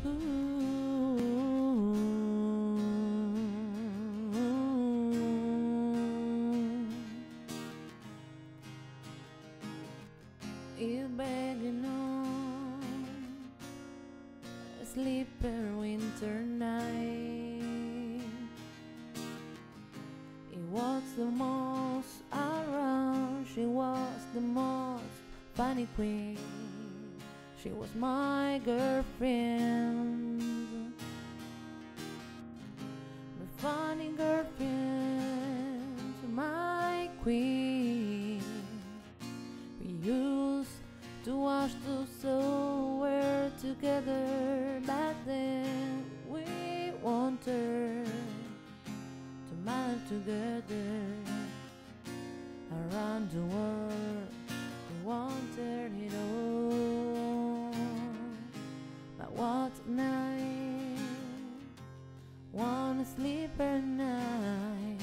You begging on a sleeper winter night. It was the most around. She was the most funny queen. She was my girlfriend, my funny girlfriend, my queen. We used to wash the soul together. Back then we wanted to marry together. Around the world we wanted it all. But what night, one sleeper night,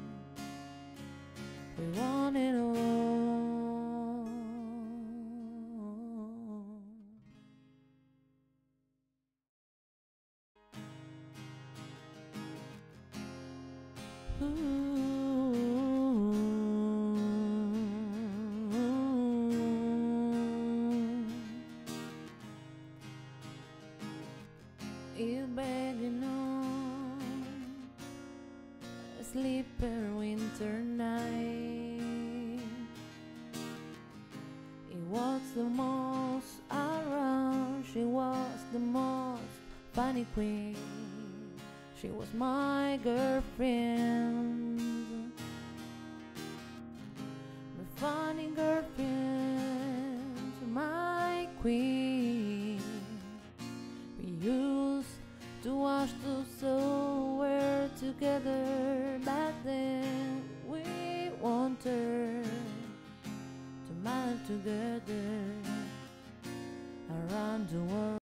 we want it all. You begging on a sleeper winter night. It was the most around. She was the most funny queen. She was my girlfriend, my funny girlfriend, my queen. We used to wash the soul together. Back then we wanted to marry together. Around the world